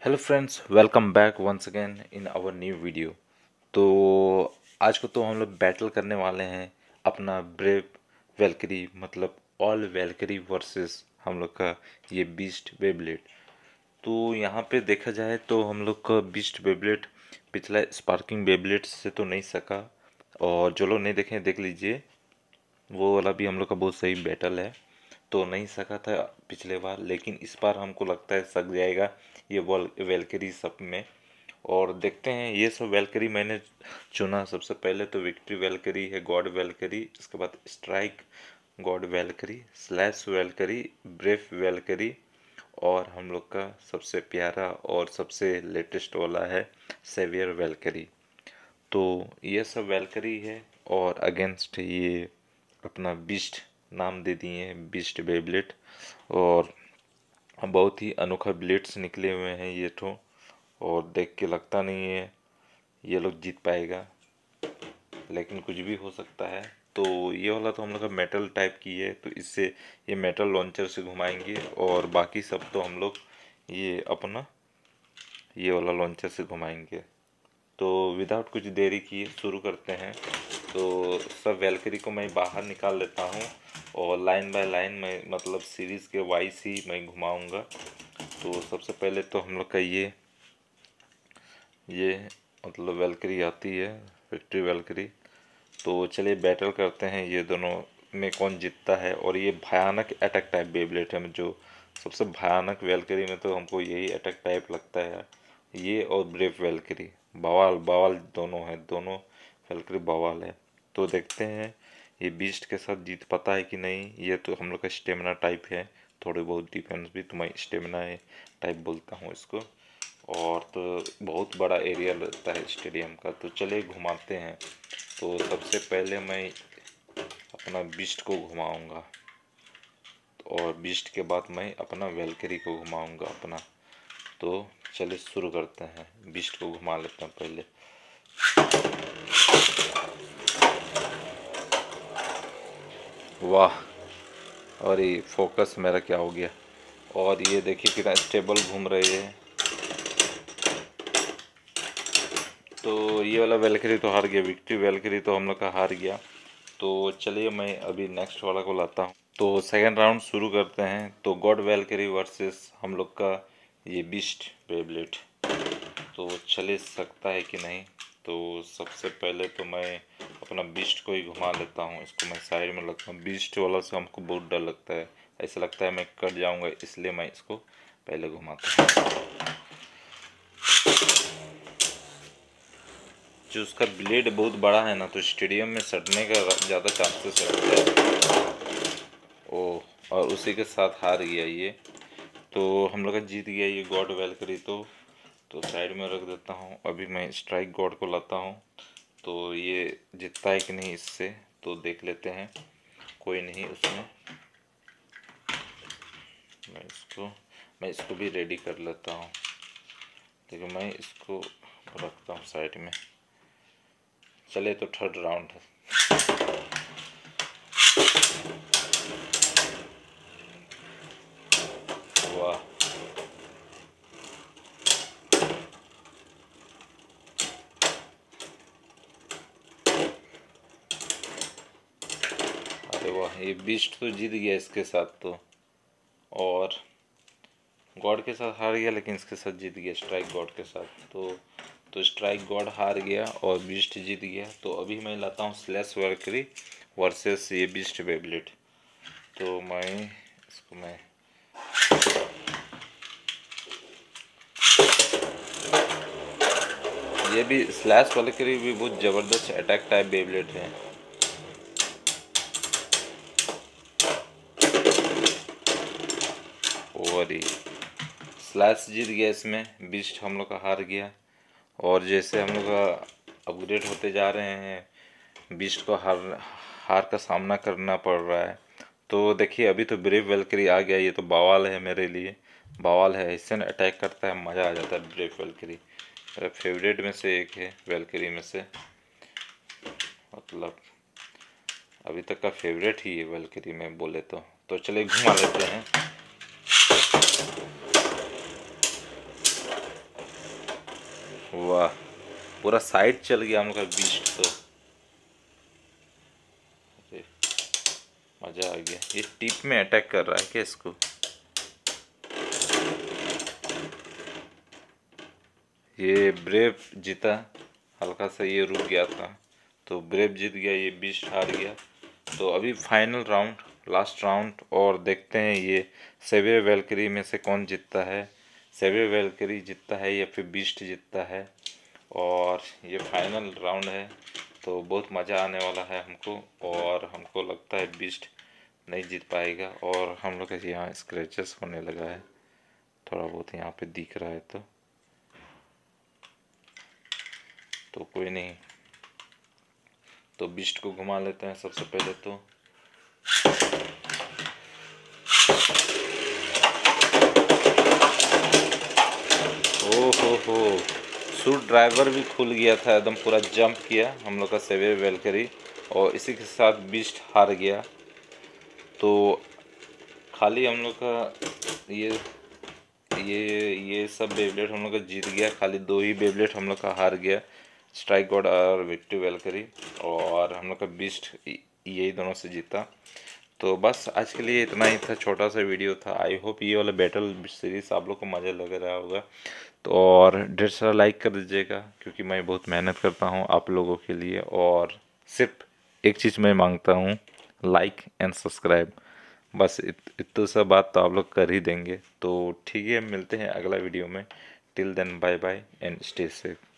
Hello friends, welcome back once again in our new video. तो आज को तो हम लोग बैटल करने वाले हैं अपना ब्रेव वेलकरी, मतलब ऑल वेलकरी वर्सेस हम लोग का ये बीस्ट बेब्लेड। तो यहाँ पे देखा जाए तो हम लोग का बीस्ट बेब्लेड पिछला स्पार्किंग बेब्लेड से तो नहीं सका, और जो लोग नहीं देखे देख लीजिए, वो वाला भी हम लोग का बहुत सही बैटल है। तो नहीं सका था पिछले बार, लेकिन इस बार हमको लगता है सक जाएगा ये वेलकरी सब में। और देखते हैं, ये सब वेलकरी मैंने चुना। सबसे पहले तो विक्ट्री वेलकरी है, गॉड वेलकरी, इसके बाद strike god valkyrie, slash valkyrie, brave valkyrie, और हम लोग का सबसे प्यारा और सबसे लेटेस्ट वाला है सेवियर वेलकरी। तो ये सब वेलकरी है, और अगेंस्ट ये अपना बीस्ट नाम दे दिए हैं, बीस्ट बेब्लेट। और बहुत ही अनोखा ब्लेड्स निकले हुए हैं ये तो, और देख के लगता नहीं है ये लोग जीत पाएगा, लेकिन कुछ भी हो सकता है। तो ये वाला तो हम लोग का मेटल टाइप की है, तो इससे ये मेटल लॉन्चर से घुमाएंगे, और बाकी सब तो हम लोग ये अपना ये वाला लॉन्चर से घुमाएंगे। तो विदाउट कुछ देरी किए शुरू करते हैं। तो सब वेलकरी को मैं बाहर निकाल लेता हूँ, और लाइन बाय लाइन मैं, मतलब सीरीज़ के वाइज ही मैं घुमाऊँगा। तो सबसे पहले तो हम लोग का ये मतलब वेलकरी आती है, विक्ट्री वेलकरी। तो चलिए बैटल करते हैं, ये दोनों में कौन जीतता है। और ये भयानक अटैक टाइप बेब्लेट है, जो सबसे भयानक वेलकरी में तो हमको यही अटैक टाइप लगता है, ये और ब्रेव वेलकरी। बवाल बवाल दोनों है, दोनों वेलकरी बवाल है। तो देखते हैं ये बीस्ट के साथ जीत पाता है कि नहीं। ये तो हम लोग का स्टेमिना टाइप है, थोड़े बहुत डिफेंस भी, तो मैं स्टेमिना टाइप बोलता हूँ इसको। और तो बहुत बड़ा एरिया लगता है स्टेडियम का। तो चलिए घुमाते हैं। तो सबसे पहले मैं अपना बीस्ट को घुमाऊंगा, और बीस्ट के बाद मैं अपना वेलकरी को घुमाऊंगा अपना। तो चलिए शुरू करते हैं, बीस्ट को घुमा लेते हैं पहले। वाह, और ये फोकस मेरा क्या हो गया। और ये देखिए कितना स्टेबल घूम रही है। तो ये वाला वेलकरी तो हार गया, विक्ट्री वेलकरी तो हम लोग का हार गया। तो चलिए मैं अभी नेक्स्ट वाला को लाता हूँ। तो सेकंड राउंड शुरू करते हैं। तो गॉड वेलकरी वर्सेस हम लोग का ये बीस्ट बेब्लेट। तो चले सकता है कि नहीं। तो सबसे पहले तो मैं अपना बीस्ट को ही घुमा लेता हूँ, इसको मैं साइड में लगता हूँ। बीस्ट वाला से हमको बहुत डर लगता है, ऐसा लगता है मैं कट जाऊँगा, इसलिए मैं इसको पहले घुमाता हूँ। जो उसका ब्लेड बहुत बड़ा है ना, तो स्टेडियम में सटने का ज़्यादा चांसेस रहता है। ओ, और उसी के साथ हार गया ये। तो हम लोग का जीत गया ये गॉड वेलकरी। तो साइड में रख देता हूँ। अभी मैं स्ट्राइक गॉड को लाता हूँ। तो ये जीतता है कि नहीं इससे, तो देख लेते हैं। कोई नहीं उसमें, मैं इसको भी रेडी कर लेता हूँ। देखो मैं इसको रखता हूँ साइड में। चले तो थर्ड राउंड है। वाह, अरे वाह, ये बीस्ट तो जीत गया इसके साथ तो, और गॉड के साथ हार गया, लेकिन इसके साथ जीत गया स्ट्राइक गॉड के साथ। तो स्ट्राइक गॉड हार गया और बीस्ट जीत गया। तो अभी मैं लाता हूँ स्लैश वर्करी वर्सेस ये बीस्ट बेब्लेट। तो मैं इसको मैं ये भी स्लैश वर्करी भी बहुत ज़बरदस्त अटैक टाइप बेब्लेट है। और ये स्लैश जीत गया, इसमें बीस्ट हम लोग का हार गया। और जैसे हम लोग का अपग्रेड होते जा रहे हैं, बीस्ट को हार हार का सामना करना पड़ रहा है। तो देखिए अभी तो ब्रेव वेलकरी आ गया, ये तो बवाल है मेरे लिए, बवाल है। इससे ना अटैक करता है, मज़ा आ जाता है। ब्रेव वेलकरी मेरा फेवरेट में से एक है, वेलकरी में से, मतलब अभी तक का फेवरेट ही है वेलकरी में बोले तो चलिए घुमा लेते हैं। वाह, पूरा साइड चल गया हम लोग का बीस्ट तो। अरे मजा आ गया। ये टिप में अटैक कर रहा है क्या इसको? ये ब्रेव जीता, हल्का सा ये रुक गया था तो ब्रेव जीत गया, ये बीस्ट हार गया। तो अभी फाइनल राउंड, लास्ट राउंड, और देखते हैं ये सेवियर वैल्करी में से कौन जीतता है। सेवियर वैल्करी जीतता है या फिर बीस्ट जीतता है। और ये फाइनल राउंड है तो बहुत मज़ा आने वाला है हमको। और हमको लगता है बीस्ट नहीं जीत पाएगा। और हम लोग के यहाँ स्क्रैचेस होने लगा है, थोड़ा बहुत यहाँ पे दिख रहा है तो कोई नहीं। तो बीस्ट को घुमा लेते हैं सबसे पहले तो। हो, सूट ड्राइवर भी खुल गया था एकदम, पूरा जंप किया हम लोग का सेवियर वेलकरी, और इसी के साथ बीस्ट हार गया। तो खाली हम लोग का ये सब बेबलेट हम लोग का जीत गया, खाली 2 ही बेबलेट हम लोग का हार गया, स्ट्राइक गॉड और विक्ट्री वेलकरी। और हम लोग का बीस्ट यही दोनों से जीता। तो बस आज के लिए इतना ही था, छोटा सा वीडियो था। आई होप ये वाला बैटल सीरीज आप लोग को मज़ा लग रहा होगा। तो और ढेर सारा लाइक कर दीजिएगा, क्योंकि मैं बहुत मेहनत करता हूँ आप लोगों के लिए। और सिर्फ एक चीज़ मैं मांगता हूँ, लाइक एंड सब्सक्राइब। बस इतना सा बात तो आप लोग कर ही देंगे। तो ठीक है, मिलते हैं अगला वीडियो में। Till then bye bye and stay safe.